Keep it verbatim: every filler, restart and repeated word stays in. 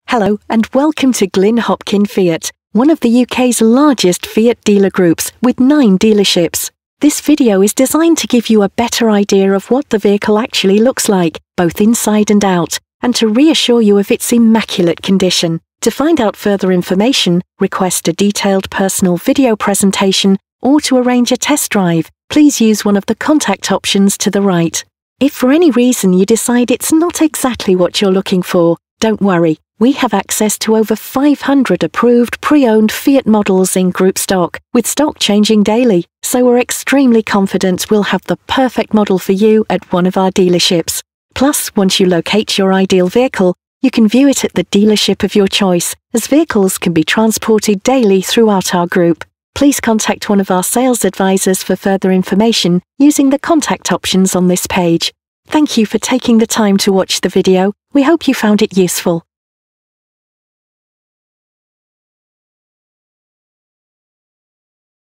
Hello and welcome to Glyn Hopkin Fiat, one of the U K's largest Fiat dealer groups with nine dealerships. This video is designed to give you a better idea of what the vehicle actually looks like, both inside and out, and to reassure you of its immaculate condition. To find out further information, request a detailed personal video presentation, or to arrange a test drive, please use one of the contact options to the right. If for any reason you decide it's not exactly what you're looking for, don't worry. We have access to over five hundred approved pre-owned Fiat models in group stock, with stock changing daily, so we're extremely confident we'll have the perfect model for you at one of our dealerships. Plus, once you locate your ideal vehicle, you can view it at the dealership of your choice, as vehicles can be transported daily throughout our group. Please contact one of our sales advisors for further information using the contact options on this page. Thank you for taking the time to watch the video. We hope you found it useful.